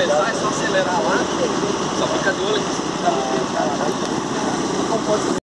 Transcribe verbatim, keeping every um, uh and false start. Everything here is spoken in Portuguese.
começar, é só acelerar lá. Só fica de olho aqui.